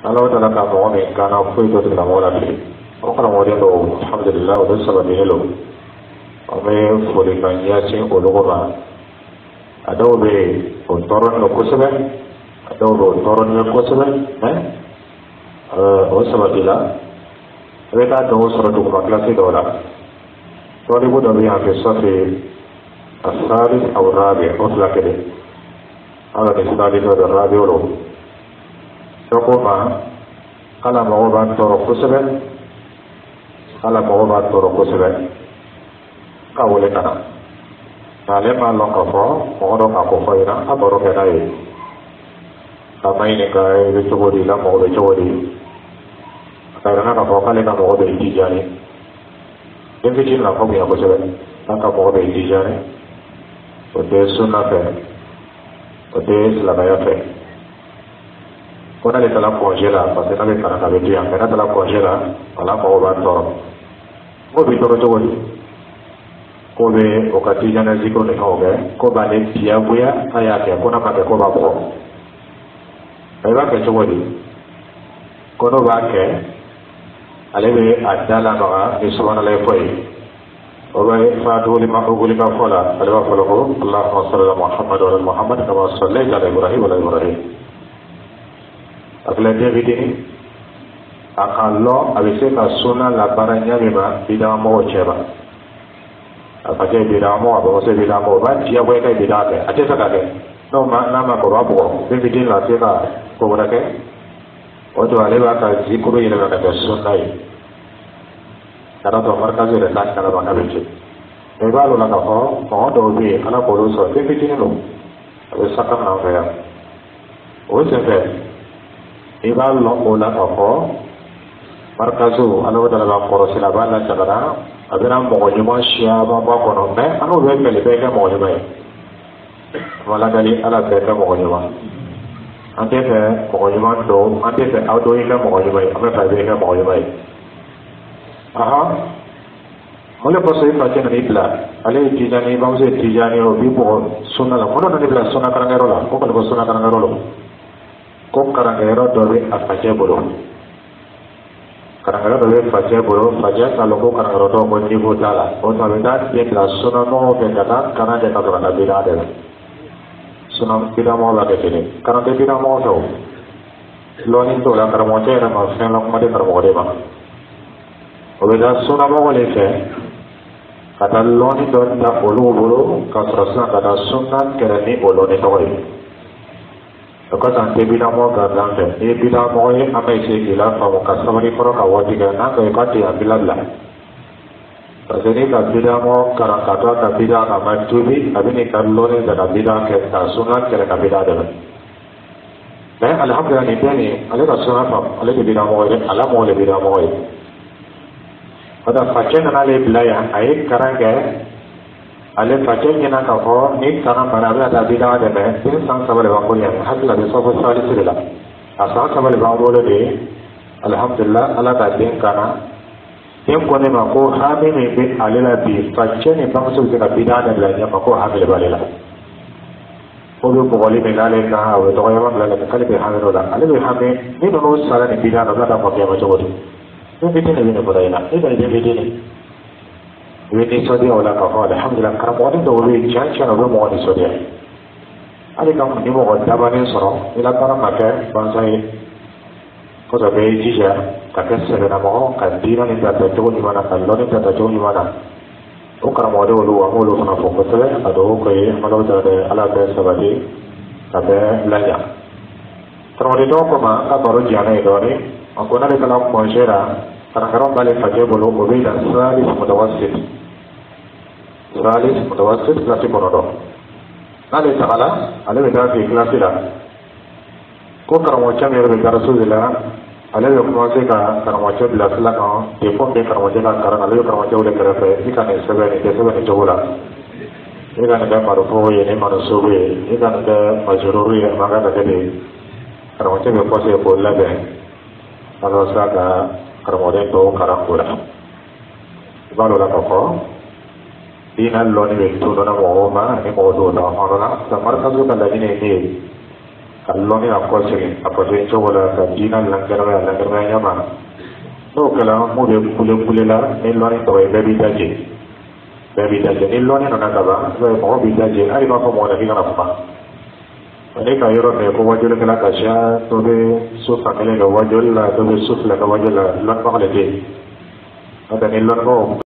Allah ta ka mo ne kana ko to de la mola fi o kana mo de do alhamdulillah o de sababi hello o me fo de kan ya che o logo ba ado be o toron no ko sebe ado be toron no ko sebe o sababi la re ta do soro do ma classe do la to de bo do ya ke safi الثالث أو الرابع أطلق كده هذا الثالث أو الرابع له يقوم على موضوع طرق سبع على موضوع طرق سبع كأول كنا نعلم الله كفا موضوع كفا هنا أبرو كنا كما إنك بتقولي لا موضوع بتقولي karena kafا kali kamu موضوع إتجاني yang kecil lah kau punya apa sebab tak موضوع إتجاني Ote sunna fe, ote silamaya fe. Kona le tala congé la, parce que n'ale kana kabe tuya, kana tala congé la, ala ko ba toro. Ko bi toro jogo ni. Ko be okati jana zikro ne ko be, ko ba le tiya buya aya ke kona ka ko ba ko. Ai ba ke jogo ni. Kono ba ke ale be adala ba ni subhanallah ko yi. وبعد فاتوا لما أقول لك فلا ألوا فلقوا اللهم صل على محمد وعلى محمد كما صليت على إبراهيم وعلى إبراهيم أقول لك بديني أقالله أبيسك السنة لبرانيا بما بدامه وجبا أفجع بدامه أبوسه بدامه بعد جيا ويكا بدامه أجلس كذا نو ما نما كرابو بدين لا تيجا كورake وتو عليه بقى ذكره يلقى كذا السنة karena domar kazu dan nak kalau mana begitu. Eba lu nak apa? Mau dobi, karena bodoh so. Tapi begini lu, ada sakam nak saya. Oh sebab, eba lu nak apa? Markazu, anu dalam koros silaban dan cakap, ada nama mengojuma siapa apa konon. Anu dua kali bega mengojuma. Malah kali ala bega mengojuma. Ante se mengojuma do, ante se auto ini mengojuma. Ame bega mengojuma. Aha, mulai pasal ini macam ni pula. Alih tijani, bangsa tijani atau bipo sunna lah. Mana ni pula sunna karang lah. Kau kalau sunna karang lah. Kau karang dori apa bolo. Karang dori apa bolo. Fajar kalau kau karang tu kau ni buat lah. Kau tahu tak? Dia pula sunna mau berkata karena dia tak ada beda ada. Sunna tidak mau lagi sini. Karena dia tidak mau tahu. Loan itu lah karang macam mana? Macam orang macam karang macam mana? Obeda sunna mo wale fe kata loni don da bolu kasrasna kata sunna kerani boloni toy kata ante bidamo gadan fe e bidamo e amai se gila fa mo kasabari koro ka wati ga na ka kati abilalla taseni ka bidamo kara kata ka bida ka matubi abini kalloni da bida ke ta sunna kere ka bida da ba alhamdulillah ni tani ale ka sunna fa ale bidamo e ala mo le bidamo e pada facen nale belaya air karang ke, ale facen jena kafo ni karang berabe ada bida ada be, ini sang sabale bangkul yang hasil ada sofa sali sila, asal sabale bangkul ini, alhamdulillah Allah kadin karena, yang kone mako hami mebe alela bi facen ni bangsul kita bida ada belanya mako hami lebalela. Obi pokoli menale kah, obi tokoh yang mana kali be hami roda, ale be hami ni nono salah ni bida ada tak pakai macam itu. Ini begini pada ini, ini begini. Ini Saudi awal kafah, alhamdulillah. Karena orang itu lebih jangan orang mau di Saudi. Ada kamu ni mau dapat ni sorong, ini antara mereka bangsa ini. Kau tak boleh jija, kakek sebenarnya mau kandiran ini tak tahu di mana, kalon ini tak tahu di mana. Oh karena mau ada ulu sana fokus saja, ada kau malu ada alat seperti ada belanja. Terus itu apa mah? Baru jana itu ni. Aku nak kalau konjera, kadang-kadang balik saja belum mobil dan salis mutawasit kelas monodo. Nanti sekala, ada benda di kelas itu. Kau kalau macam yang berbicara sudah, ada yang macam kalau macam bila selaka, telefon dia kalau macam kalau ada kalau macam udah kerja, ini kan sebenarnya jauh lah. Ini kan ada marufu, ini manusubi, ini kan ada majururi, maka ada jadi kalau macam yang pasti boleh deh. Kalau saya kemudian tu karang pula, baru lah kau. Ina loni itu dona mau mana, ini mau dona, orang nak. Semar kazu kalau ini kalau ni aku sini apa sih coba lah kajian langgar nyaman. No kalau mau dia pulih lah, ni lo ni tahu baby daje ni lo ni nak apa? So mau baby daje, hari mau ada ni apa? Ini kaya orang ni, kau wajib nak kasih, tu be sus family kau wajib lah, tu be sus lah kau wajib lah, lo nak apa lagi? Ada ni lo